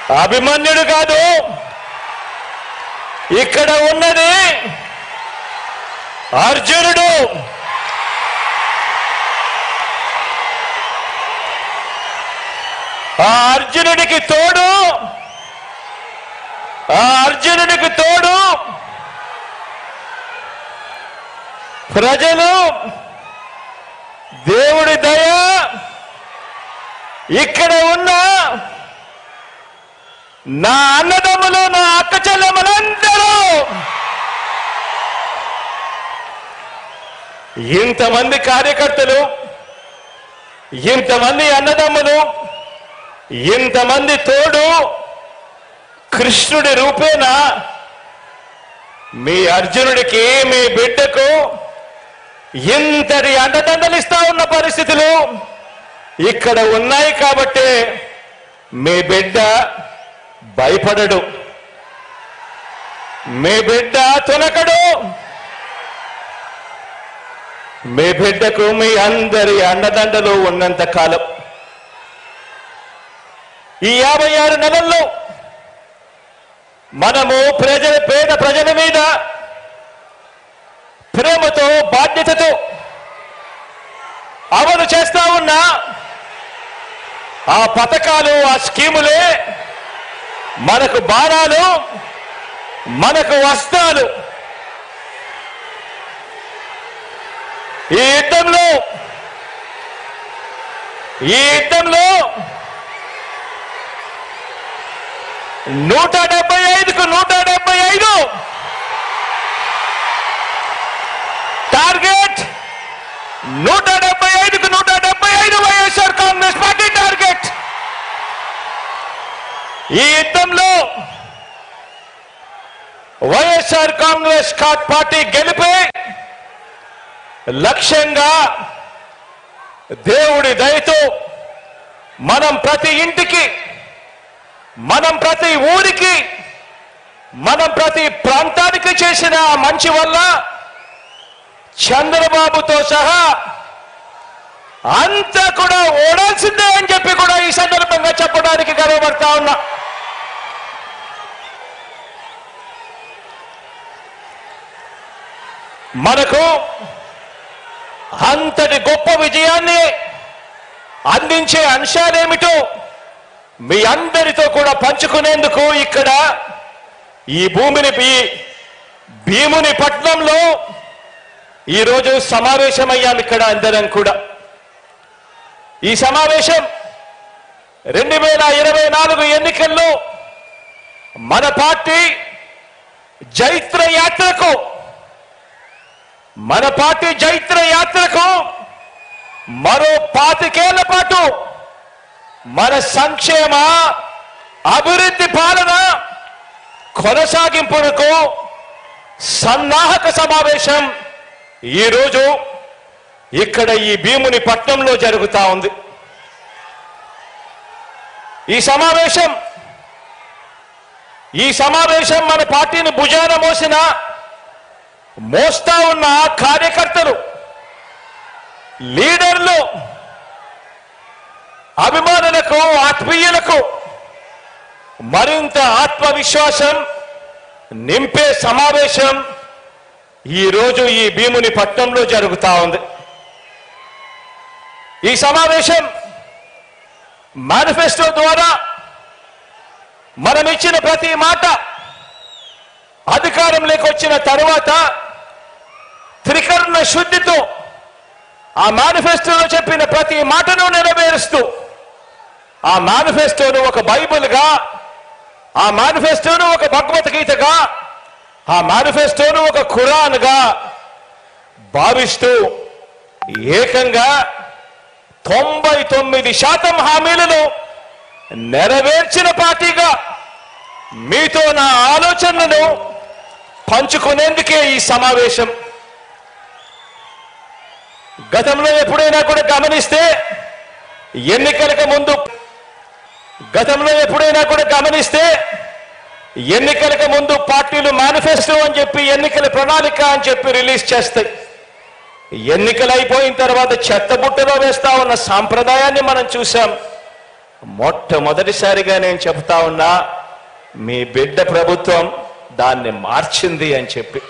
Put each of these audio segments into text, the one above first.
అభిమన్యుడు కాదు, ఇక్కడ ఉన్నది అర్జునుడు. ఆ అర్జునుడికి తోడు ప్రజలు, దేవుడి దయ, ఇక్కడ ఉన్న నా అన్నదమ్ములు, నా అక్క చెల్లెమ్మలందరూ, ఇంతమంది కార్యకర్తలు, ఇంతమంది అన్నదమ్ములు, ఇంతమంది తోడు కృష్ణుడి రూపేణ మీ అర్జునుడికి, మీ బిడ్డకు ఇంతటి అండదండలిస్తా ఉన్న పరిస్థితులు ఇక్కడ ఉన్నాయి. కాబట్టి మీ బిడ్డ భయపడడు, మీ బిడ్డ తొలకడు. మీ బిడ్డకు మీ అందరి అండదండలు ఉన్నంత కాలం, ఈ 56 నెలల్లో మనము పేద ప్రజల మీద ప్రేమతో, బాధ్యతతో అమలు చేస్తా ఉన్న ఆ పథకాలు, ఆ స్కీములే మనకు బాణాలు, మనకు వస్త్రాలు. ఈ యుద్ధంలో 175కు 175 టార్గెట్, 175కు 175 వైఎస్ఆర్ కాంగ్రెస్ పార్టీ టార్గెట్. ఈ యుద్ధంలో వైఎస్ఆర్ కాంగ్రెస్ పార్టీ గెలిపే లక్ష్యంగా దేవుడి దయతో మనం ప్రతి ఇంటికి, మనం ప్రతి ఊరికి, మనం ప్రతి ప్రాంతానికి చేసిన మంచి వల్ల చంద్రబాబుతో సహా అంతా కూడా ఓడాల్సిందే అని చెప్పి కూడా ఈ సందర్భంగా చెప్పడానికి గర్వపడతా ఉన్నా. మనకు అంతటి గొప్ప విజయాన్ని అందించే అంశాలేమిటో మీ అందరితో కూడా పంచుకునేందుకు ఇక్కడ ఈ భీముని పట్నంలో ఈరోజు సమావేశమయ్యాం. ఇక్కడ అందరం కూడా ఈ సమావేశం 2024 ఎన్నికల్లో మన పార్టీ జైత్ర యాత్రకు మరో 25 ఏళ్ల పాటు మన సంక్షేమ అభివృద్ధి పాలన కొనసాగింపునకు సన్నాహక సమావేశం ఈరోజు ఇక్కడ ఈ భీముని పట్నంలో జరుగుతా ఉంది. ఈ సమావేశం మన పార్టీని భుజాన మోస్తా ఉన్న కార్యకర్తలు, లీడర్లు, అభిమానులకు, ఆత్మీయులకు మరింత ఆత్మవిశ్వాసం నింపే సమావేశం ఈరోజు ఈ భీముని పట్నంలో జరుగుతా ఉంది. ఈ సమావేశం మేనిఫెస్టో ద్వారా మనం ఇచ్చిన ప్రతి మాట అధికారంలోకి వచ్చిన తరువాత త్రికరణ శుద్ధితో ఆ మేనిఫెస్టోలో చెప్పిన ప్రతి మాటను నెరవేరుస్తూ, ఆ మేనిఫెస్టోను ఒక బైబిల్గా, ఆ మేనిఫెస్టోను ఒక భగవద్గీతగా, ఆ మేనిఫెస్టోను ఒక ఖురాన్గా భావిస్తూ ఏకంగా 99% హామీలను నెరవేర్చిన పార్టీగా మీతో నా ఆలోచనలను పంచుకునేందుకే ఈ సమావేశం. గతంలో ఎప్పుడైనా కూడా గమనిస్తే ఎన్నికలకు ముందు పార్టీలు మేనిఫెస్టో అని చెప్పి, ఎన్నికల ప్రణాళిక అని చెప్పి రిలీజ్ చేస్తాయి. ఎన్నికలు అయిపోయిన తర్వాత చెత్తబుట్టలో వేస్తా ఉన్న సాంప్రదాయాన్ని మనం చూసాం. మొట్టమొదటిసారిగా నేను చెప్తా ఉన్నా, మీ బిడ్డ ప్రభుత్వం దాన్ని మార్చింది అని చెప్పి.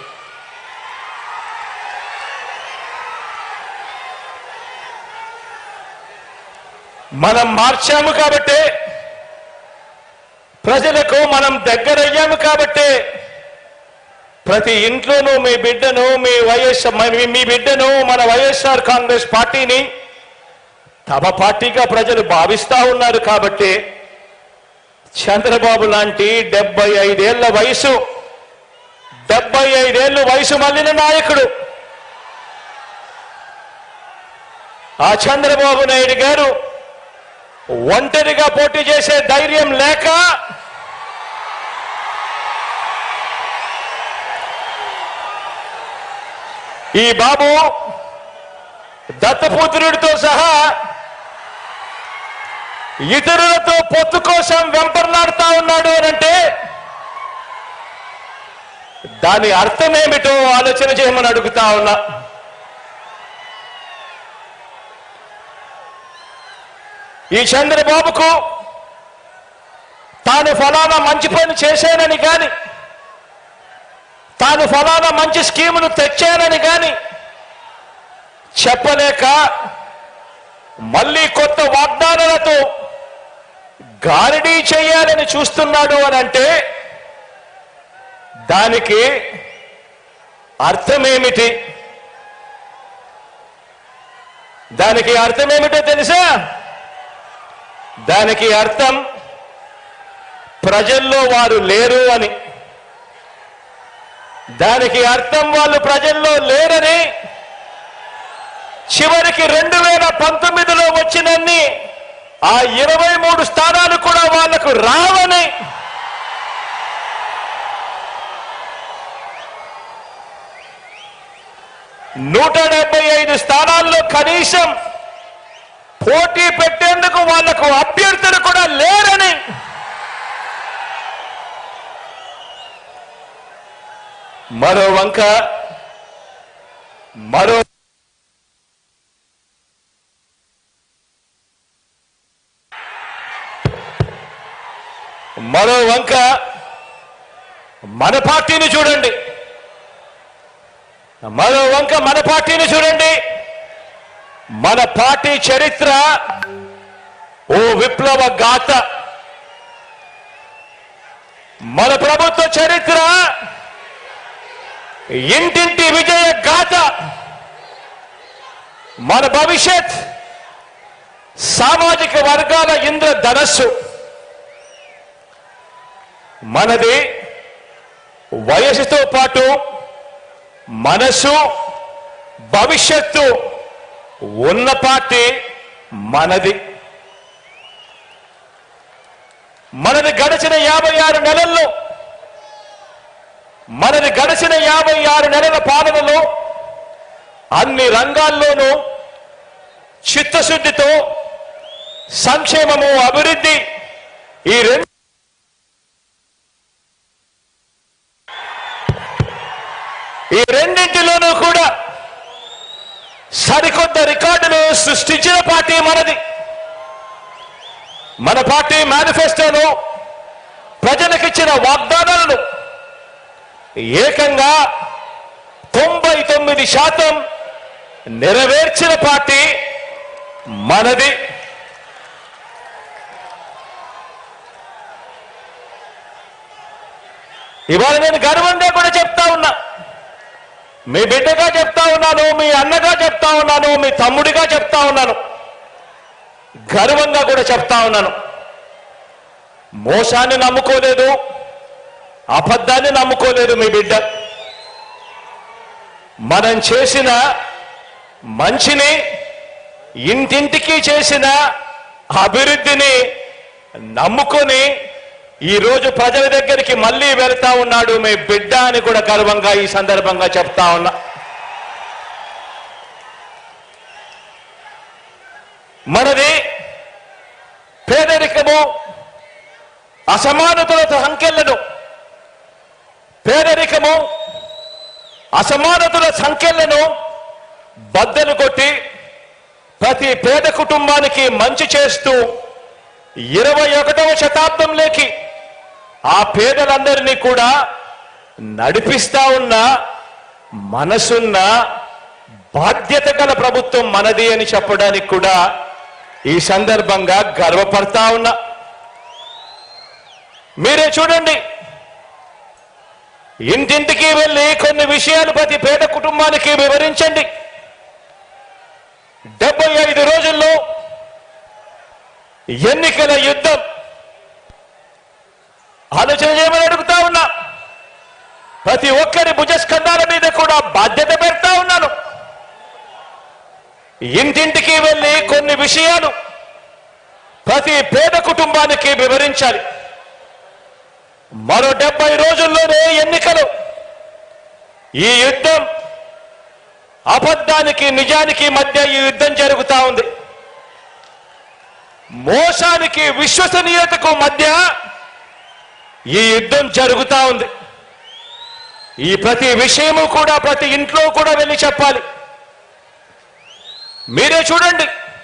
మనం మార్చాము కాబట్టే, ప్రజలకు మనం దగ్గరయ్యాము కాబట్టే ప్రతి ఇంట్లోనూ మీ బిడ్డను మీ బిడ్డను మన వైఎస్ఆర్ కాంగ్రెస్ పార్టీని తమ పార్టీగా ప్రజలు భావిస్తా ఉన్నారు. కాబట్టి చంద్రబాబు లాంటి 75 ఏళ్ల వయసు మళ్ళిన నాయకుడు, ఆ చంద్రబాబు నాయుడు గారు ఒంటరిగా పోటీ చేసే ధైర్యం లేక ఈ బాబు దత్తపుత్రుడితో సహా ఇతరులతో పొత్తు కోసం వెంపర్లాడుతా ఉన్నాడు అనంటే దాని అర్థమేమిటో ఆలోచన చేయమని అడుగుతా ఉన్నా. ఈ చంద్రబాబుకు తాను ఫలానా మంచి పని చేశానని కానీ, తాను ఫలానా మంచి స్కీమును తెచ్చానని కానీ చెప్పలేక మళ్ళీ కొత్త వాగ్దానాలతో గారడీ చేయాలని చూస్తున్నాడు అని అంటే దానికి అర్థమేమిటి? దానికి అర్థమేమిటో తెలుసా? దానికి అర్థం ప్రజల్లో వారు లేరు అని. దానికి అర్థం వాళ్ళు ప్రజల్లో లేరని, చివరికి 2019లో వచ్చినన్ని ఆ 23 స్థానాలు కూడా వాళ్లకు రావని. నూట 175 స్థానాల్లో కనీసం పోటీ పెట్టేందుకు వాళ్లకు అభ్యర్థులు కూడా లేరని. మరో వంక మన పార్టీని చూడండి. మన పార్టీ చరిత్ర ఓ విప్లవ గాథ. మన ప్రభుత్వ చరిత్ర ఇంటింటి విజయ గాథ. మన భవిష్యత్ సామాజిక వర్గాల ఇంద్రధనస్సు. మనది వయసుతో పాటు మనసు, భవిష్యత్తు ఉన్న పార్టీ మనది. గడిచిన 56 నెలల పాలనలో అన్ని రంగాల్లోనూ చిత్తశుద్ధితో సంక్షేమము, అభివృద్ధి ఈ రెండింటిలోనూ కూడా సరికొత్త రికార్డులు సృష్టించిన పార్టీ మనది. మన పార్టీ మేనిఫెస్టోలో ప్రజలకిచ్చిన వాగ్దానాలను ఏకంగా 99% నెరవేర్చిన పార్టీ మనది. ఇవాళ నేను గర్వంగా కూడా చెప్తా ఉన్నా, మీ బిడ్డగా చెప్తా ఉన్నాను, మీ అన్నగా చెప్తా ఉన్నాను, మీ తమ్ముడిగా చెప్తా ఉన్నాను, గర్వంగా కూడా చెప్తా ఉన్నాను. మోసాన్ని నమ్ముకోలేదు, అబద్ధాన్ని నమ్ముకోలేదు మీ బిడ్డ. మనం చేసిన మంచిని, ఇంటింటికి చేసిన అభివృద్ధిని నమ్ముకొని ఈరోజు ప్రజల దగ్గరికి మళ్ళీ వెళ్తా ఉన్నాడు మీ బిడ్డ అని కూడా గర్వంగా ఈ సందర్భంగా చెప్తా ఉన్నా. మనది పేదరికము, అసమానతల సంఖ్యలను బద్దలు కొట్టి ప్రతి పేద కుటుంబానికి మంచి చేస్తూ 21వ శతాబ్దంలోకి ఆ పేదలందరినీ కూడా నడిపిస్తా ఉన్న మనసున్న బాధ్యత గల ప్రభుత్వం మనది అని చెప్పడానికి కూడా ఈ సందర్భంగా గర్వపడతా ఉన్నా. మీరే చూడండి, ఇంటింటికి వెళ్ళి కొన్ని విషయాలు ప్రతి పేద కుటుంబానికి వివరించండి. 75 రోజుల్లో ఎన్నికల యుద్ధం ఆలోచన చేయమని అడుగుతా ఉన్నా. ప్రతి ఒక్కరి భుజస్కంధాల మీద కూడా బాధ్యత పెడతా ఉన్నాను. ఇంటింటికి వెళ్ళి కొన్ని విషయాలు ప్రతి పేద కుటుంబానికి వివరించాలి. మరో 70 రోజుల్లోనే ఎన్నికలు. ఈ యుద్ధం అబద్ధానికి నిజానికి మధ్య ఈ యుద్ధం జరుగుతా ఉంది. మోసానికి విశ్వసనీయతకు మధ్య ఈ యుద్ధం జరుగుతా ఉంది. ఈ ప్రతి విషయము కూడా ప్రతి ఇంట్లో కూడా వెళ్ళి చెప్పాలి. మీరే చూడండి,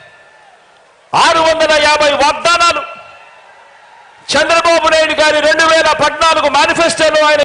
650 వాగ్దానాలు చంద్రబాబు నాయుడు గారి 2014 మేనిఫెస్టోలో ఆయన